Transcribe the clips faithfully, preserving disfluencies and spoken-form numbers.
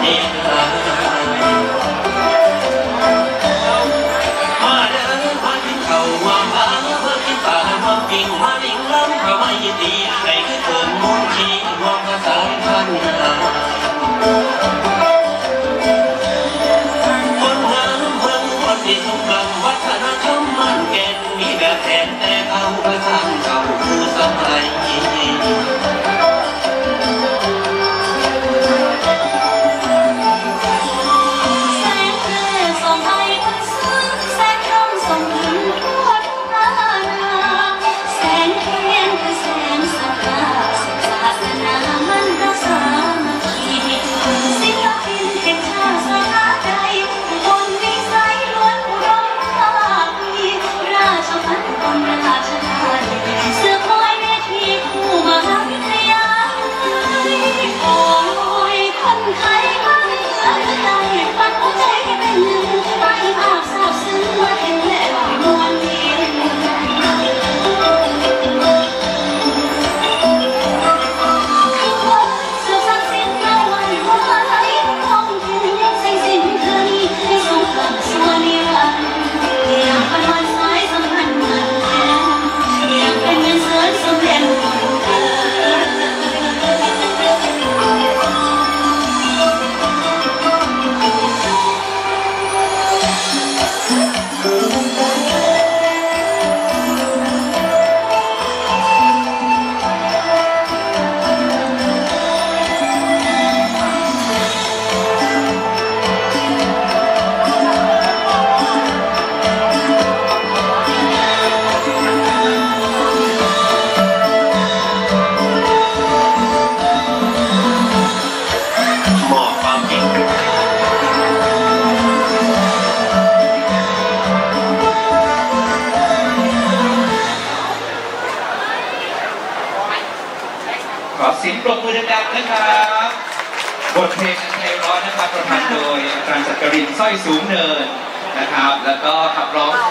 มาเดินมากินข้าวหวานมาเพื่อกินปลามาปิ้งมาลิงล้ำก็ไม่ยินดีใครก็เกินมุ่งชี้มองภาษาพันคนงามเพิ่งคนที่สมบัติวัฒนธรรมมันแก่นมีแบบแทนแต่เอาไปทำเก่าคือสมัยสิงปรบมือดังๆนะครับบทเพลงอันไพเราะนะครับประพันธ์โดยอาจารย์จักรินทร์สร้อยสูงเนินนะครับแล้วก็ขับร้อง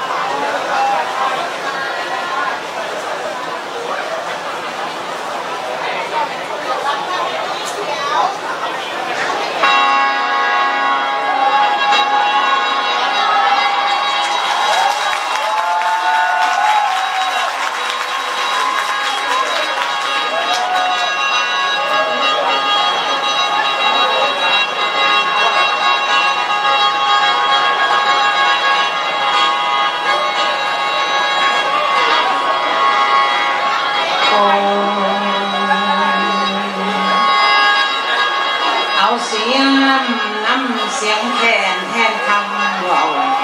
เอาเสียงน้ำน้ำเสียงแทนแทนคำเรา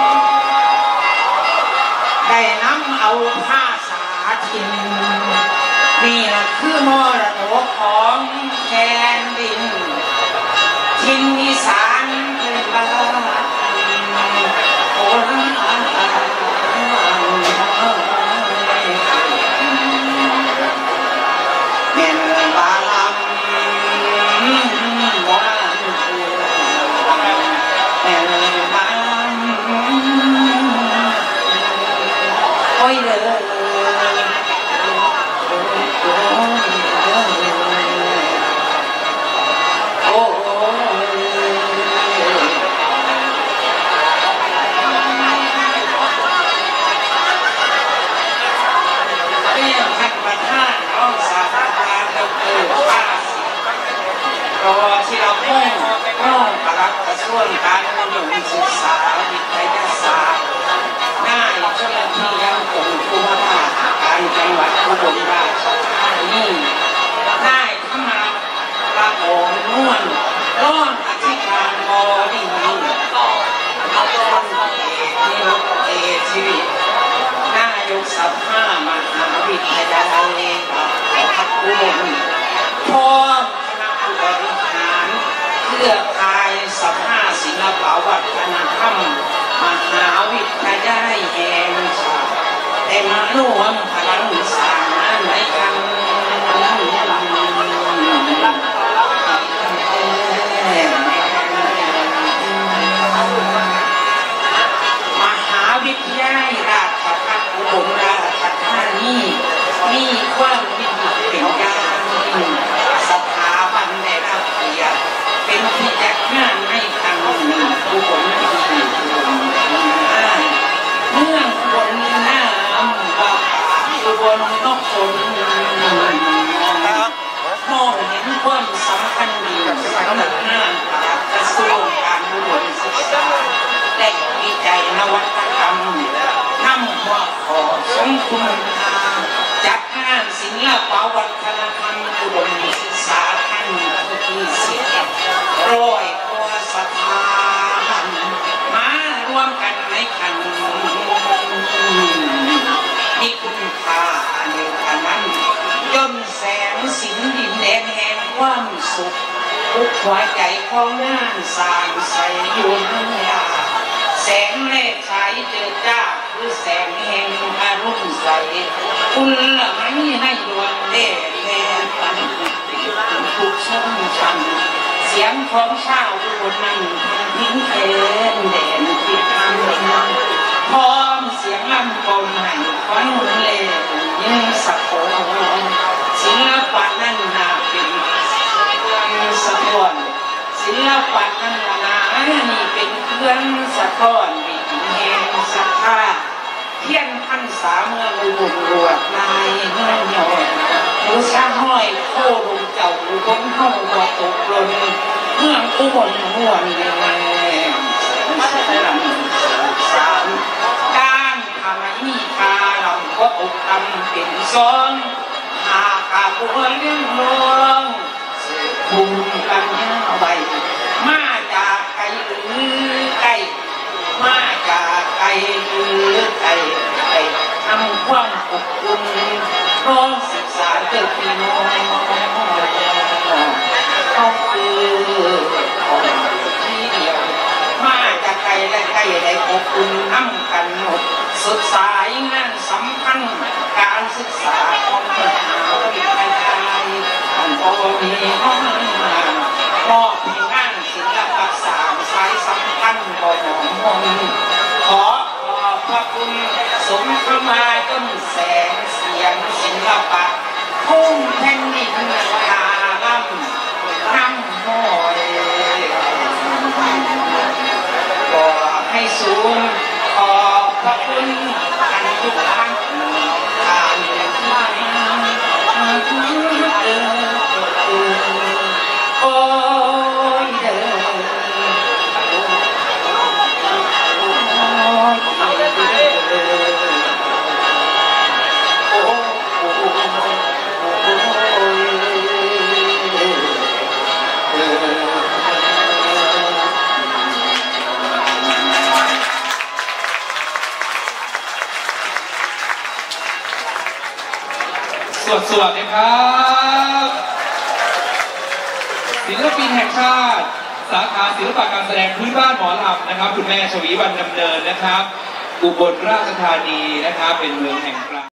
ได้น้ำเอาภาษาถิ่นนี่แหละคือมรดกของแผ่นดินถิ่นอีสานเป็นบ้านคนแม่นบาลำโอ้ยเลยโอ้เป็นขันประทานน้องสาวตาเราเกิดป้าเพราะว่าที่เราพุ่งน้องกระลักกระส่วนการเรียนศึกษาวิทยาศาสตร์ง่ายเจ้าหน้าที่ยังคงผู้ว่าการจังหวัดอุบลราชธานีง่ายเข้ามาประโองนวลร้อนอธิการบริหารเอาคนที่ลงเอชีวิตนายกสภามหาวิทยาลัยพักอุบลพร้อมคณะผู้บริหารเครือข่ายสภาศิลปวัฒนธรรมมหาวิทยาลัยแห่งชาติได้มารวมพลังสร้างงานในครั้งมหาวิทยาลัยราชภัฏอุบลราชธานีมีความวิจิตรเป็นอย่างยิ่งสถาบันได้รับเกียรติเป็นที่จัดงความสำคัญดีสำหรับงานกระทรวงการอุดมศึกษาและวิจัยนวัตกรรมนำหัวข้อสมคุณค่าจัดงานศิลปวัฒนธรรมอุดมศึกษาครั้งที่สิบร้อยกว่าสถานมารวมกันในครั้งมีคุณค่าเดียวกันนั้นย่นแสงสินดินแดนแห่งความสุขทุกหัวใจของงานสร้างใสอยู่นั่นยาแสงแรกฉายเจิดจ้าคือแสงแห่งอรุณใสคุณละไม่ให้ดวงเด่นแน่ปันทุกช่องชันเสียงของชาวอุบลนั้นทิ้งเพลงแดนที่ทำพร้อมเสียงลำกลให้ฟังเล่ยิ่งสักโคนศิลปะนั้นน่าเป็นสะท้อนศิลปะนั้นนานี่เป็นเครื่องสะท้อนวิถีแห่งศรัทธาเทียนพันษาเมื่ออุบลรวดลายเมื่อหย่อนผู้ชาห้อยโคลงเจ้าอุบลห้องบ่ตกหล่นเมืองอุบลม่วนแดงสามด้านทำไมมีคาลำก็อกตำเป็นซ้อนหากาบัวเลี้ยงลงภูมิปัญญาไว้มาจากไกลหรือไกลมาจากไกลหรือไกลไกลทำความอบอุ่นพร้อมศึกษาเจ้าพี่น้องเขาคือของที่เดียวมาจากไกลและไกลได้อบอุ่นน้ำกันหมดสุดสายงานสำคัญการศึกษาของมหาวิทยาลัยของปวมีห้องมามอบให้งานศิลปะสามสายสำคัญบ่หนองมนขอขอบพระคุณสมพระมาจนแสงเสียงศิลปะพุ่งแผ่นดินคาล่ำน้ำห้อยก็ให้สูงขอบพระคุณกันทุกท่านทานที่เดินโอ้ยเดินโอ้ยเดินโอ้สวดสวดนะครับศิลปินแห่งชาติสาขาศิลปะการแสดงพื้นบ้านหมอลำนะครับคุณแม่ชวีวรรณดำเนินนะครับอุบลราชธานีนะครับเป็นเมืองแห่งกลาง